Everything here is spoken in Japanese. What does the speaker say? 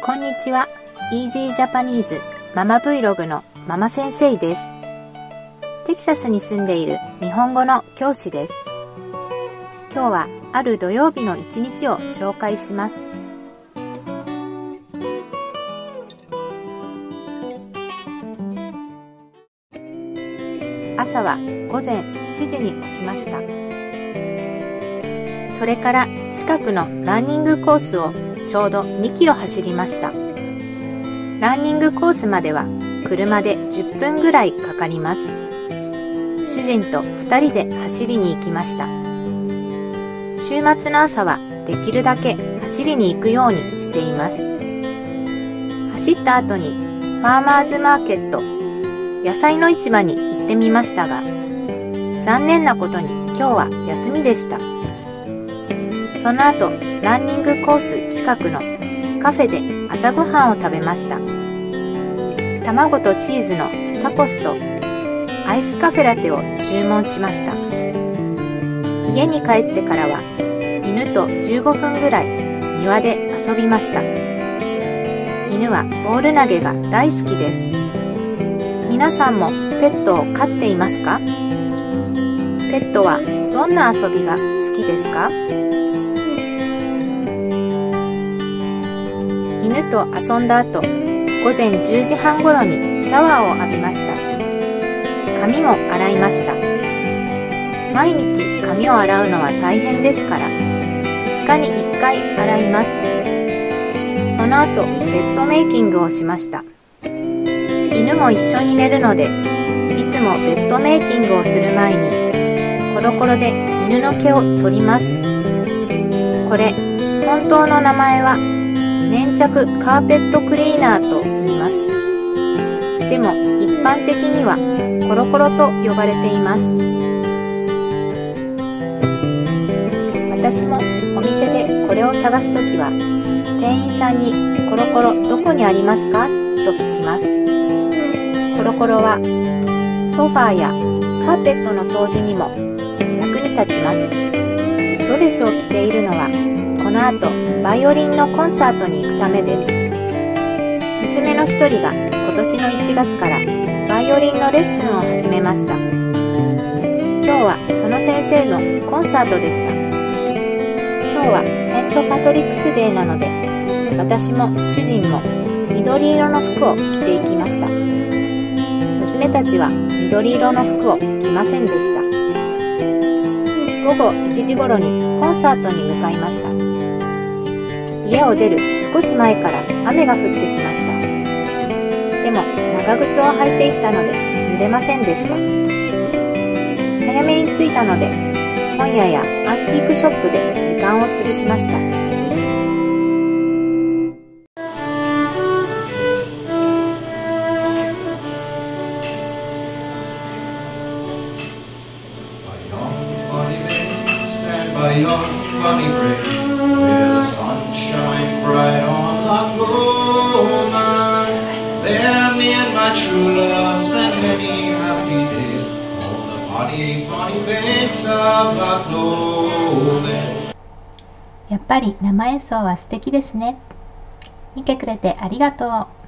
こんにちは。Easy Japanese ママ Vlog のママ先生です。テキサスに住んでいる日本語の教師です。今日はある土曜日の一日を紹介します。朝は午前7時に起きました。それから近くのランニングコースをちょうど2キロ走りました。ランニングコースまでは車で10分ぐらいかかります。主人と2人で走りに行きました。週末の朝はできるだけ走りに行くようにしています。走った後にファーマーズマーケット、野菜の市場に行ってみましたが、残念なことに今日は休みでした。その後、ランニングコース近くのカフェで朝ごはんを食べました。卵とチーズのタコスとアイスカフェラテを注文しました。家に帰ってからは犬と15分ぐらい庭で遊びました。犬はボール投げが大好きです。皆さんもペットを飼っていますか？ペットはどんな遊びが好きですか？犬と遊んだ後、午前10時半ごろにシャワーを浴びました。髪も洗いました。毎日髪を洗うのは大変ですから、2日に1回洗います。その後、ベッドメイキングをしました。犬も一緒に寝るので、いつもベッドメイキングをする前に、コロコロで犬の毛を取ります。これ、本当の名前は、粘着カーペットクリーナーと言います。でも一般的にはコロコロと呼ばれています。私もお店でこれを探すときは店員さんにコロコロどこにありますかと聞きます。コロコロはソファーやカーペットの掃除にも役に立ちます。ドレスを着ているのはこの後バイオリンのコンサートに行くためです。娘の一人が今年の1月からバイオリンのレッスンを始めました。今日はその先生のコンサートでした。今日はセントパトリックスデーなので、私も主人も緑色の服を着ていきました。娘たちは緑色の服を着ませんでした。午後1時頃にコンサートに向かいました。家を出る少し前から雨が降ってきました。でも長靴を履いていったので濡れませんでした。早めに着いたので本屋やアンティークショップで時間を潰しました。 Bright on Loch Lomond, there me and my true love spent many happy days on the bonny, bonny banks of Loch Lomond。 やっぱり生演奏は素敵ですね。見てくれてありがとう。